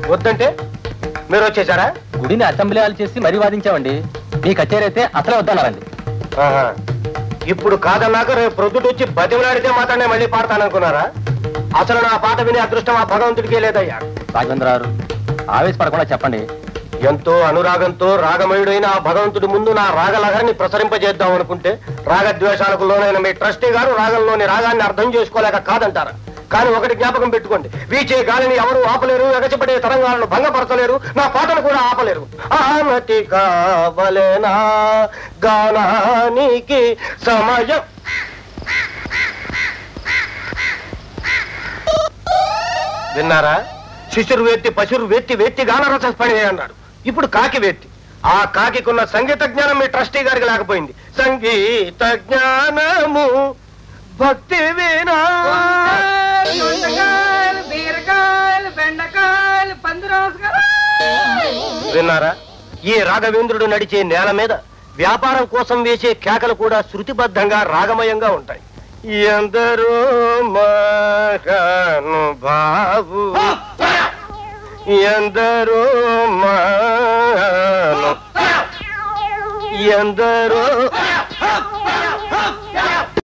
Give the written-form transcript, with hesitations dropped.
వద్దంటే మీరు వచ్చేసారా? గుడిని అసెంబ్లీ హాల్ చేసి మరీ వాదించామండి. మీ కచేరీ అయితే అసలే వద్దన్నారండి. ఇప్పుడు కాదన్నాక రేపు ప్రొద్దుట వచ్చి బతిమలాడితే మాత్రమే మళ్ళీ పాడతాననుకున్నారా? అసలు నా పాట వినే అదృష్టం ఆ భగవంతుడికే లేదయ్యా. రాఘవేంద్రరావు ఆవేశపడకుండా చెప్పండి. ఎంతో అనురాగంతో రాగమయుడైన ఆ భగవంతుడి ముందు నా రాగలహరిని ప్రసరింపజేద్దాం అనుకుంటే రాగద్వేషాలకు లోనైన మీ ట్రస్టీ గారు రాగంలోని రాగాన్ని అర్థం చేసుకోలేక కాదంటారా? కానీ ఒకటి జ్ఞాపకం పెట్టుకోండి, వీచే గాలిని ఎవరు ఆపలేరు, ఎగసిపడే తరంగాలను భంగపరచలేరు, నా పాటను కూడా ఆపలేరు. ఆనతి కావలేనా గానానికి సమయం. విన్నారా? శిశురు వేత్తి పశురు వేత్తి వేత్తి గానరసపడి అన్నాడు. ఇప్పుడు కాకి వేత్తి. ఆ కాకికున్న సంగీత జ్ఞానం మీ ట్రస్టీ గారికి లేకపోయింది. సంగీత జ్ఞానము భక్తి వినా విన్నారా? ఈ రాఘవేంద్రుడు నడిచే నేల మీద వ్యాపారం కోసం వేసే కేకలు కూడా శృతిబద్ధంగా రాగమయంగా ఉంటాయి. ఎందరో మహానుభావు ఎందరో